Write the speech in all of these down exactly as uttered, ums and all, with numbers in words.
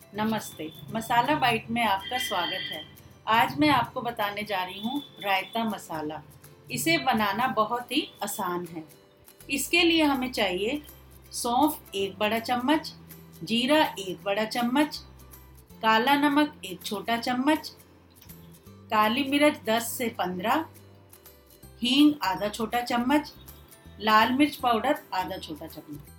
नमस्ते, मसाला बाइट में आपका स्वागत है। आज मैं आपको बताने जा रही हूँ रायता मसाला। इसे बनाना बहुत ही आसान है। इसके लिए हमें चाहिए सौंफ एक बड़ा चम्मच, जीरा एक बड़ा चम्मच, काला नमक एक छोटा चम्मच, काली मिर्च दस से पंद्रह, हींग आधा छोटा चम्मच, लाल मिर्च पाउडर आधा छोटा चम्मच।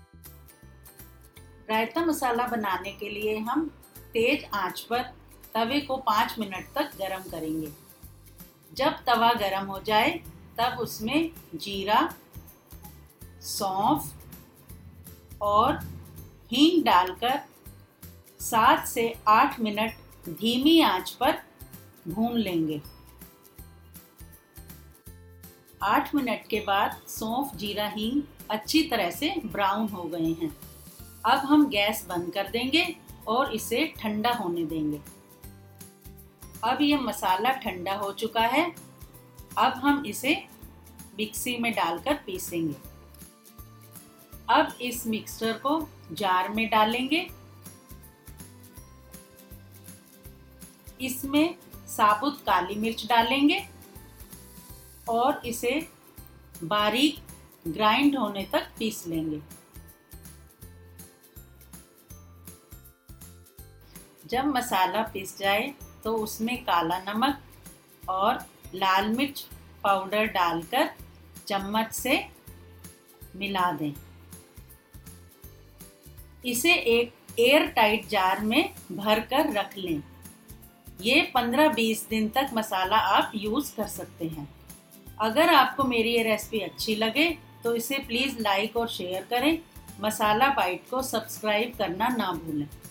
रायता मसाला बनाने के लिए हम तेज आंच पर तवे को पाँच मिनट तक गरम करेंगे। जब तवा गरम हो जाए तब उसमें जीरा, सौंफ और हींग डालकर सात से आठ मिनट धीमी आंच पर भून लेंगे। आठ मिनट के बाद सौंफ, जीरा, हींग अच्छी तरह से ब्राउन हो गए हैं। अब हम गैस बंद कर देंगे और इसे ठंडा होने देंगे। अब यह मसाला ठंडा हो चुका है। अब हम इसे मिक्सी में डालकर पीसेंगे। अब इस मिक्सचर को जार में डालेंगे। इसमें साबुत काली मिर्च डालेंगे और इसे बारीक ग्राइंड होने तक पीस लेंगे। जब मसाला पिस जाए तो उसमें काला नमक और लाल मिर्च पाउडर डालकर चम्मच से मिला दें। इसे एक एयर टाइट जार में भर कर रख लें। ये पंद्रह बीस दिन तक मसाला आप यूज़ कर सकते हैं। अगर आपको मेरी ये रेसिपी अच्छी लगे तो इसे प्लीज़ लाइक और शेयर करें। मसाला बाइट को सब्सक्राइब करना ना भूलें।